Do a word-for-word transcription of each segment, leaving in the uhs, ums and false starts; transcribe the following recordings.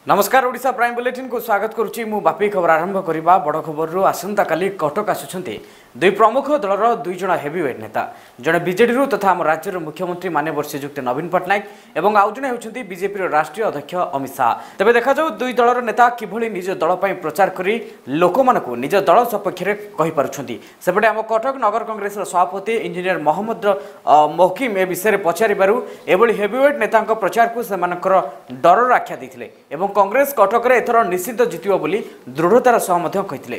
नमस्कार Odisha prime bulletin को स्वागत करुच्ची मु बापी खबर आरंभ करवा बड़ खबर आसंता काली कटक आसुछन्ते दुई प्रमुख दलर दुई जण हेवीवेट नेता जड़े बीजेडी तथा आम राज्यर मुख्यमंत्री माननीय श्रीजुक्त नवीन पट्टनायक और आउ जड़े होती बीजेपी राष्ट्रीय अध्यक्ष अमित शाह। तेज देखा दुई दलर नेता किभली निज दल पर प्रचार करी लोक मानकु निज दल सपक्ष में कहीपे सेपटे आम कटक नगर कांग्रेस सभापति इंजीनियर मोहम्मद मोहकिम ए विषय में पचारू एभली हेवीवेट नेता प्रचार को सेमानकर डर आख्या देते एवं कांग्रेस कटक रे एथर निश्चित जितिबो बोली दृढ़तार सह मध्य कहिथिले।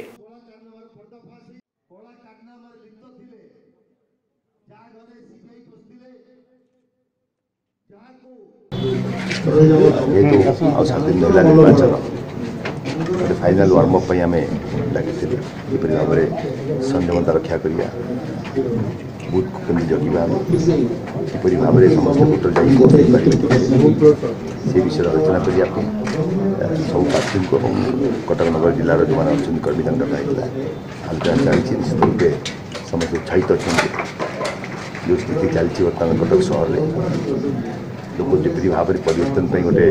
फाइनल वार्म अप आम लगे भाव में संयमता रक्षा करिया बुथ को कमी जगह किपरि भाव में समस्त भोटर जाइए से विषय आलोचना करने सब प्रार्थी को कटक नगर जिलार जो मैंने अच्छा कर्मी दंड आलोचना चलती निश्चित रूपे समस्त उत्साहित अच्छा जो स्थिति चलती बर्तमान कटक सहर में लोग जपरी भाव में परिवर्तन गोटे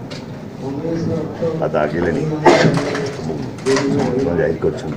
पाद आगे समर्थन जाहिर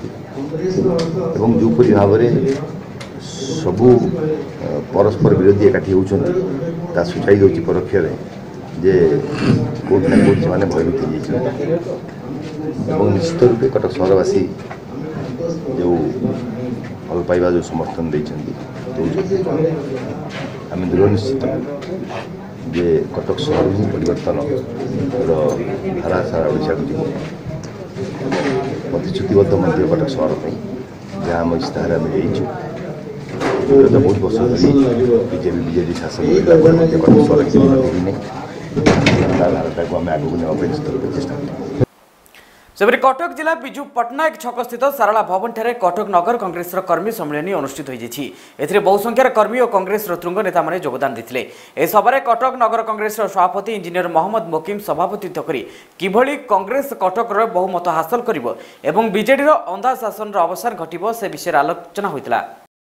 करपरी भाव में सबू परस्पर विरोधी एकाठी होता सूचाई दूसरी परोक्ष जे कोर्ट ना कोर्ट से भयभीत हो निश्चित रूपे कटक सहरवासी जो भल पाइबा जो समर्थन देते आम दृढ़ निश्चित जे कटक सहर ही परिवर्तन धारा सारा ओडिशा को जीव प्रतिश्रुतिबद्ध मध्य कटक सहर जहाँ आम इस्ताहार आम देचु विगत बहुत वर्ष धरी बीजेपी बीजेडी शासन कटक सहर धाराटा को आम आगे नापे चेष्टा सेपरी कटक जिला विजु पट्टनायक छक स्थित सारला भवन ठारे कटक नगर कांग्रेस कर्मी सम्मेलन अनुष्ठित होती बहु संख्यार कर्मी और कांग्रेस तुंग नेता माने योगदान देते। ए सभारे कटक नगर कांग्रेस सभापति इंजीनियर मोहम्मद मोकिम सभापतित्व करी किभली कांग्रेस कटक बहुमत हासिल करिवो एवं बीजेडी अंधा शासन अवसान घटिबो से विषय आलोचना होइतला।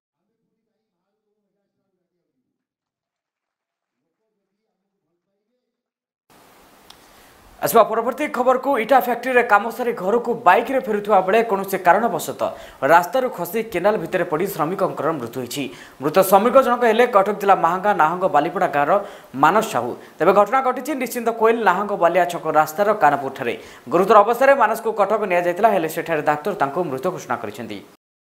आसवा परवर्ती खबर को इटा फैक्ट्री रे काम सारी घर को बाइक रे फेरुवा बेले कौन से कारणवशत रास्तार खसी केनाल भितर पड़ श्रमिकों मृत्यु होती। मृत श्रमिक जनक हेले कटक जिला महांगा नाहंग बालीपड़ा गाँव मानस साहू। तेज घटना घटी निश्चिंत कोइल नाहंग बालिया छक रास्तार कानपुर ठारे गुरुतर अवस्था मानस को कटक निया डाक्तर मृत घोषणा कर।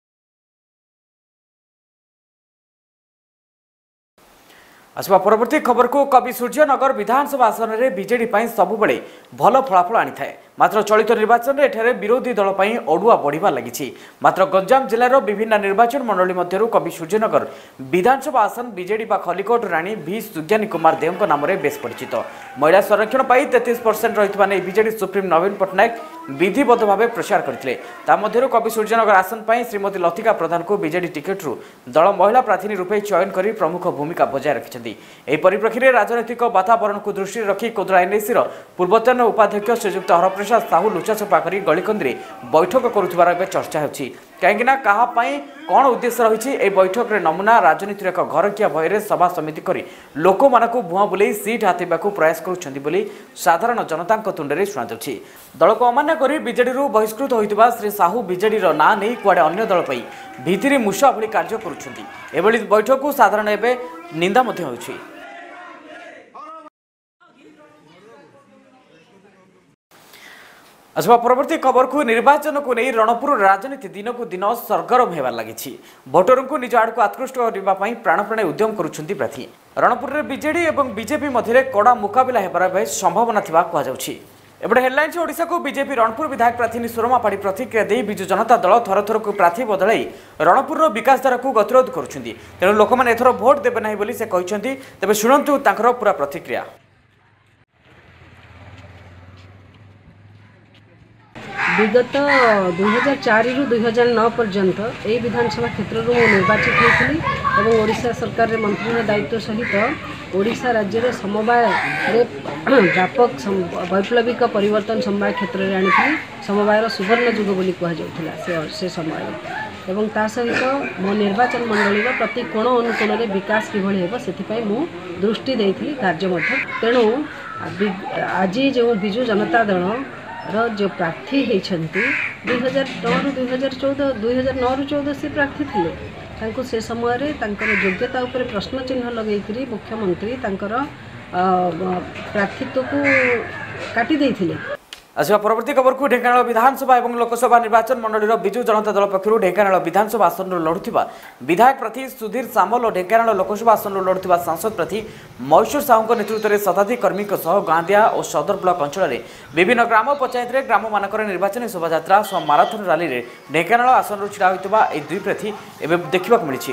आसवा परवर्ती खबर को कवि सूर्यनगर विधानसभा आसन में बीजेडी सबुबले भल फलाफल आनी थाए मात्र चलित निर्वाचन में एठारे विरोधी दल पर अड़ुआ बढ़िबा लगी। मात्र गंजाम जिलार विभिन्न निर्वाचन मंडली मध्य कवि सूर्यनगर विधानसभा आसन बीजेडी बा खलिकोट राणी भी सुज्ञानी कुमार देव नाम बेस परिचित। महिला संरक्षण पर तैंतीस परसेंट रही बीजेडी सुप्रीम नवीन पट्टनायक विधिबद्ध भाव प्रचार करते। कवि सूर्यनगर आसन पर श्रीमती लतिका प्रधान को बीजेडी टिकेट्रु दल महिला प्रार्थी रूपे चयन कर प्रमुख भूमिका बजाय रखिंट। एही परिप्रेक्षी में राजनैतिक वातावरण को दृष्टि रखी कोदरा एनएसी पूर्वतन उपाध्यक्ष श्रीजुक्त हरप्रसाद साहू लुचाछपा कर गलिकंदी बैठक करुवार चर्चा होछि। कहीं कौन उद्देश्य रही ए बैठक रे नमूना राजनीति एक घरकिया भय सभा समिति करी लोक मानकु भुआ बुले सीट हाथेबाकू प्रयास करुछंती बोली साधारण जनता तुंडे शुणा जाउछि। दल को अमान्य कर बीजेडी बहिष्कृत होइतिबा श्री साहू बीजेडी ना नहीं कुआडे अन्य दल पई भितिरी मूषा भली कार्य करुछंती। एभली बैठक को साधारण एबे निंदा मध्य होछि। आसवा परवर्ती खबर को निर्वाचन को नहीं रणपुर राजनीति दिन को दिन सरगरम होबार लगी। भोटर को निज आड़ को आकृष्ट करने प्राणप्राण उद्यम करुछंती प्रार्थी। रणपुर में बीजेडी और बीजेपी मध्य कड़ा मुकाबला होबार संभावना थिबा कहुछि। एबडे हेडलाइंस ओडिशा को बीजेपी रणपुर विधायक प्रार्थी सुरमा पाड़ी प्रतिक्रिया दे बिजु जनता दल थर थर को प्रार्थी बदलाई रणपुर विकास धारा को गतिरोध करुछंती। तेणु लोक मैंने एथर भोट देबे नाही बोली से कहिसंती। तबे शुणंतु तांकर पूरा प्रतिक्रिया। विगत दुई हजार चार रु दुई हजार नौ पर्यंत यही विधानसभा क्षेत्र में निर्वाचित होती और ओडिशा सरकार रे मंत्री दायित्व सहित ओडिशा राज्य समवाय व्यापक वैप्लविक परिवर्तन समवाय क्षेत्र में आनी समवायर सुवर्ण जुग बोली कहुला से समय एवं ता सहित मो निर्वाचन मंडली प्रति कोण अनुकोण विकास किभली हेब से मु दृष्टि देइथिली कार्य मध्य। तेणु आज जो विजु जनता दल रो जो प्रार्थी होती दुई हजार नौ रु दुई हजार चौदह दुई हजार नौ रु चौदह से प्रार्थी थे तांको से समय रे तांकर योग्यता उपर प्रश्न चिन्ह लगेकरी मुख्यमंत्री तांकर प्रार्थित्व को काटी देथिले। आसवा परवर्ती खबर को ढेंकानाल विधानसभा और लोकसभा निर्वाचन मंडल विजु जनता दल पक्षर ढेंकानाल विधानसभा आसन लड़ुवा विधायक प्रार्थी सुधीर सामल और ढेंकानाल लोकसभा आसन लड़ुवा सांसद प्रार्थी महेश्वर साहू नेतृत्व में शताधिक कर्मी गांदिया और सदर ब्लक अंचल में विभिन्न ग्राम पंचायत ग्राम मानक निर्वाचन शोभा सह माराथन रैली में ढेंकानाल आसन छिड़ा होता दुई प्रार्थी एवं देखा मिली।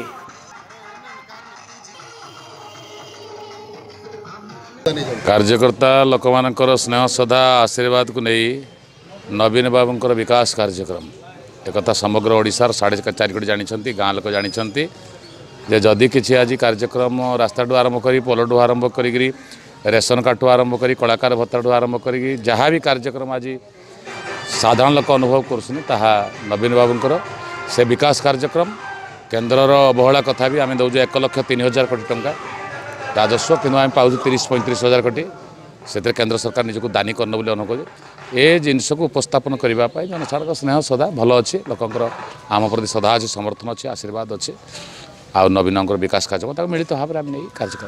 कार्यकर्ता लोक मानकर स्नेह श्रद्धा आशीर्वाद को नहीं नवीन बाबूंकर विकास कार्यक्रम एक समग्र ओडिशार साढ़े चार कोटी जानते गाँ लोक जानते जे जदि किसी आज कार्यक्रम रास्ता आरंभ कर पोलू आरंभ कर रेशन कार्ड आरंभ कर कलाकार भत्ता आरंभ कर जहाँ भी कार्यक्रम आज साधारण लोक अनुभव कर नवीन बाबूंकर से विकास कार्यक्रम केन्द्रर अवहेला कथा भी आम दौर एक लक्ष तीन हजार कोटी टंका राजस्व कि आम पाँच तीस पैंतीस हजार कोटी से केंद्र सरकार निजक दानी करन बोली अनुकूल ए जिनस को उपस्थापन करने जनसाधारण स्नेह श्रद्धा भल अच्छे लोकंर आम प्रति श्रद्धा अच्छे समर्थन अच्छे आशीर्वाद अच्छे आ नवीन विकास कार्यक्रम मिलित भाव में आम नहीं कार्यक्रम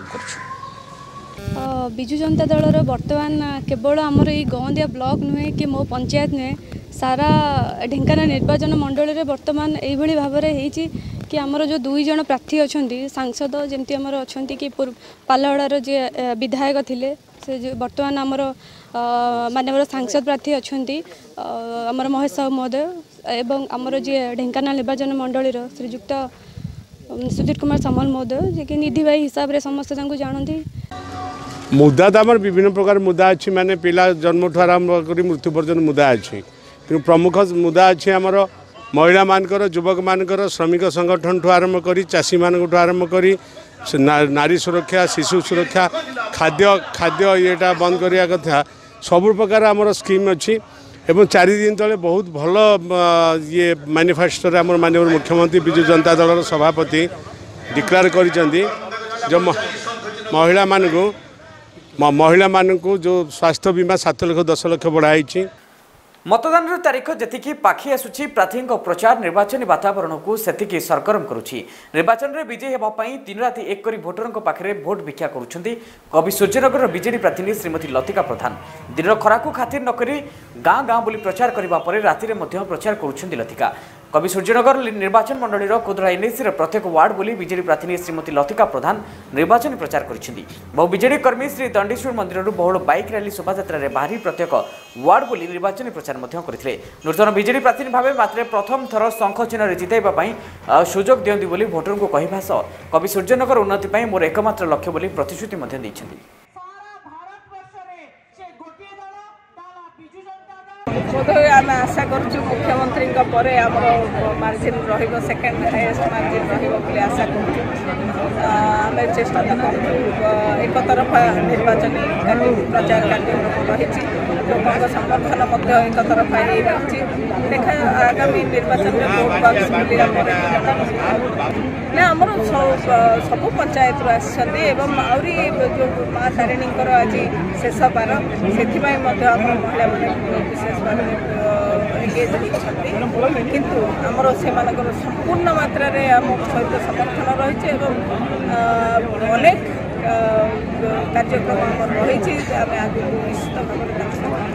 कर विजु जनता दलर बर्तमान केवल आमर ये गौंदिया ब्लॉक नुहे कि मो पंचायत नुहे सारा ढेंकानाल निर्वाचन मंडल में बर्तमान यही भाव में कि आमर जो दुई जन प्रार्थी अच्छा सांसद जमती आमर अच्छा कि पालहड़ार जे विधायक थिले से जो बर्तमान आमर माननीय सांसद प्रार्थी अच्छा आमर महेश साहू महोदय एवं आमर जे ढेंकानाल निर्वाचन मंडल श्रीजुक्त सुधीर कुमार सामल महोदय जे कि निधि भाई हिसाब से समस्त जानती मुद्दा तो आम विभिन्न प्रकार मुद्दा अच्छी माने पिला जन्म ठू आरंभ कर मृत्यु पर्यटन मुद्दा अच्छी कि प्रमुख मुद्दा अच्छी आमर महिला मानकर युवक मानकर श्रमिक संगठन ठू आरंभ कर चाषी मान आरंभ कर नारी सुरक्षा शिशु सुरक्षा खाद्य खाद्य येटा बंद करने कथा सब प्रकार आमर स्कीम अच्छी एवं चार दिन तले बहुत भल ये मैनिफेस्टो आम माननीय मुख्यमंत्री विजु जनता दल सभापति डिक्लेयर कर महिला मान महिला मान को जो स्वास्थ्य बीमा सात लक्ष दस लक्ष बढ़ाई मतदान तारीख जी पाखी आसूची प्रार्थी प्रचार निर्वाचन वातावरण को सेतिकी सरगरम करुछि। निर्वाचन में विजयी होगापी दिन राति एक करी भोटरों पाखे भोट भिक्षा करुछंती कवि सूर्यनगर बीजेडी प्रार्थी श्रीमती लतिका प्रधान दिन खरा को खातिर नक गाँ गाँ बुली प्रचार करने पर राति में प्रचार करुछंती लतिका कवि सूर्यनगर निर्वाचन मंडल कोदरा एनएसी प्रत्येक वार्ड बुली बीजेडी प्रार्थी श्रीमती लतिका प्रधान निर्वाचन प्रचार करिसेंती। बहु बीजेडी कर्मी श्री दंडेश्वर मंदिर बहु बाइक रैली शोभा बाहरी प्रत्येक वार्ड बुली निर्वाचन प्रचार करते नूतन बीजेडी प्रार्थी भाव मात्र प्रथम थर शंख चिन्ह जिताइबा सुजोग दियंती बोली भोटर को कहवा सह कवि सूर्यनगर उन्नति मोर एकमात्र लक्ष्य बोली प्रतिश्रुति दैछंती। बोधहुए आम आशा करुँ मुख्यमंत्री मार्जिन सेकेंड हाईएस्ट मार्जिन रही आशा करें चेष्टा करूँ एक तरफा निर्वाचन प्रचार कार्यक्रम रही लोक समर्थन एक तरफा रही देखा आगामी निर्वाचन में भोट बक्स आमर सब पंचायत आसम आहरी जो माँ तारिणी आज शेष बार से महिला विशेष भाव एंगेज होती किंतु आमर से संपूर्ण मात्रा आम सहित समर्थन रही अनेक कार्यक्रम रही आगे निश्चित भाव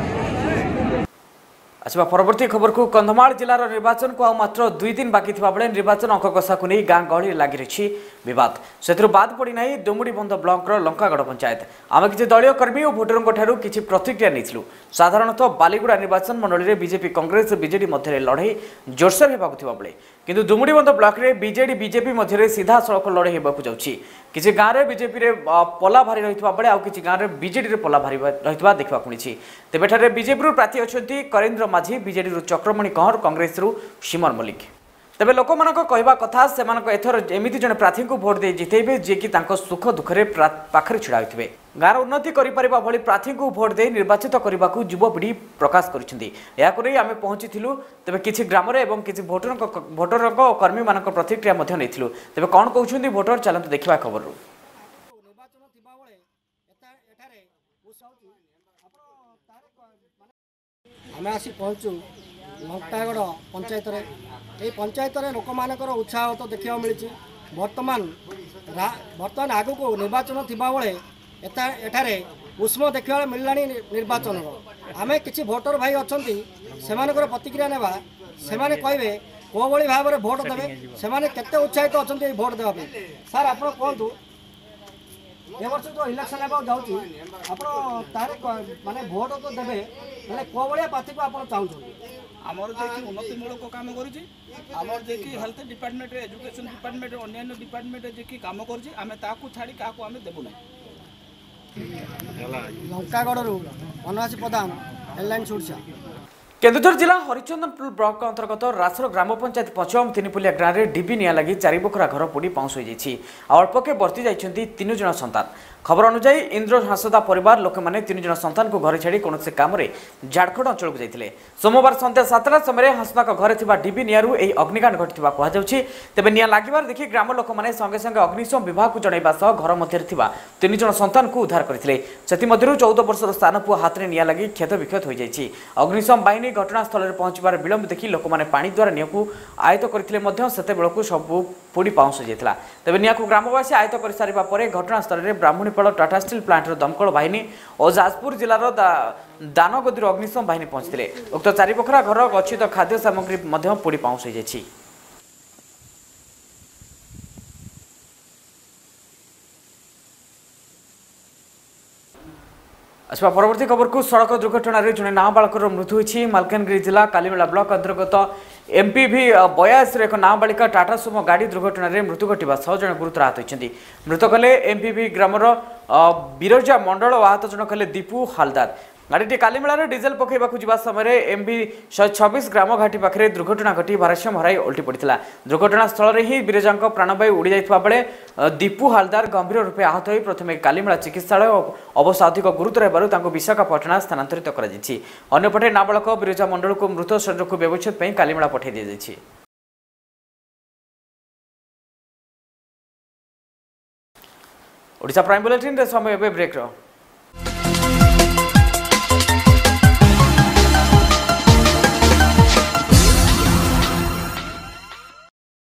आसवा परवर्ती खबर को कंधमाल जिलार निर्वाचन को आ मात्र दुई दिन बाकी थिबा बेले निर्वाचन अंक कषा को नहीं गाँ गहली लगी रही विवाद से बाद पड़ी ना दुमुड़ी बंध ब्लॉक लंकागढ़ पंचायत आम किसी दलीय कर्मी और भोटरों ठारू किसी प्रतिक्रिया नहीं साधारणतः बालीगुड़ा निर्वाचन मंडल में बीजेपी कांग्रेस बीजेडी मध्य लड़ाई जोरसोर होगा बेले किंतु दुमुड़ी बंध ब्लॉक में बीजेडी बीजेपी मध्य सीधा सड़क लड़ाई होगा जाऊँगी किसी गाँव में बीजेपी रे पला भारी रही बेले आउ किसी गाँव में बीजेडी रे पला भारी रही देखा मिली तेज बीजेपी प्रार्थी अच्छा करेन्द्र माझी बीजेडी चक्रमणि कहर कांग्रेस सिमर मल्लिक तेज लोक मान कहवा कथा से एथर एमती जड़े प्रार्थी को भोट दे जितेबे जी कि सुख दुखे पाखे छिड़ा होते गाँव उन्नति करिपारिबा भली प्रार्थी को भोट दे निर्वाचित करने को युवपीढ़ी प्रकाश करें आम पहुंची तेज किसी ग्राम एवं किसी भोटर भोटर कर्मी मान प्रतिक्रिया नहीं तेज कौन कहते भोटर चलते देखा खबर। आम आसी पहुँचु लंकागढ़ पंचायत ये पंचायत लोक मानकर उत्साह तो देखा मिली बर्तमान बर्तमान आग को निर्वाचन थी बेले एठारे उष्म देखा मिलला निर्वाचन आम कि भोटर भाई अच्छा से प्रतिक्रिया नेबा से कहे कौ भाई भाव में भोट देवे से उत्साहित अच्छा भोट देवाई सार आप कहतु ए वर्ष जो इलेक्शन जाऊँगी आप माने भोट तो देवे मैंने कौ भाया प्रार्थी को आप चाहते आमर जे उन्नतिमूलक काम करमर जे हेल्थ डिपार्टमेंट एजुकेशन डिपार्टमेंट अन्य डिपार्टमेंट जे काम कर छाड़ी क्या देवु ना लंकागढ़ वनवासी प्रधान हेडलाइन सुरक्षा केन्दुझर जिला हरिचंदनपुर ब्लॉक अंतर्गत रासर ग्राम पंचायत पंचम तीनपुलिया गाँव में डिबी निया लगी चारि बखरा घर पोड़ी पाउंस हो जाइए अल्पके बर्ती जाइछन्ति तीन जन संतान खबर अनुसार इंद्र हांसदा परिवार लोक मैंने तीन जन संतान को घर छाड़ी कौन काम में झारखंड अंचल को जाते सोमवार सन्ध्या सातटा समय हांसदा घर थी डिबी नियारू यह अग्निकांड घटी कहुच्छी तेज निया लगिबार देखि ग्राम लोक मैंने संगे संगे अग्निशम विभाग को जनइबा सह घर मध्य तीन जन संतान को उद्धार करते चौदह वर्षर स्थान पुआ हाथ में निया लगी क्षत विक्षत हो जाइए अग्निशम बाहिनी घटनास्थल में पहुंचबार विलंब देखि लोक मैंने पानी द्वारा निया को आयत्त करते से सब पोड़ी पाउंस हो जाता तेज निया को ग्रामवासी आयत्त कर सारा पर घटनास्थल में ब्राह्मणी टाटा स्टील प्लांटर दमकल बाहिनी और जाजपुर जिलार दानगदी अग्निशम बाहिनी पहुंचते उक्त चारि बखरा घर गच्छित खाद्य सामग्री पोड़ी पाउंस हो जाइए। अच्छा परवर्ती खबर को सड़क दुर्घटना जड़े नाबालकर मृत्यु होती मालकानगिरी जिला कालीमेला ब्लॉक अंतर्गत एमपीवी बयास एक नाबालिका टाटा सुमो गाड़ी दुर्घटना मृत्यु घटवा सह जन गुरुतर आहत होती मृत कले एमपीवी ग्रामर बिरजा मंडल और आहत जन कले दीपू हालदार गाड़ी कालीमेलार डिजेल पकड़ा जा समय एमबी शहे छब्बीस ग्राम घाटी पाखे दुर्घटना घटी भारसाम्य हराई ओल्टी पड़ा दुर्घटना स्थल में ही बिरजा प्राणवायु उड़ी जाता बेले दीपू हालदार गंभीर रूपे आहत हो प्रथम कालीमेला चिकित्सालय अवस्था अधिक गुरुतर होगा विशाखापटना स्थानांतरित करपटे नाबालक बिरजा मंडल को मृत शरीर को व्यवच्छेद कालीमेला पठाई दी जाइए। ओडिशा प्राइम बुलेटिन समय ब्रेक।